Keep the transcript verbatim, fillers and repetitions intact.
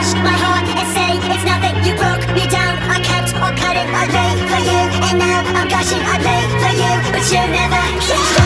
crush my heart and say it's nothing. You broke me down, I kept on cutting. I lay for you, and now I'm gushing. I lay for you, but you never keep.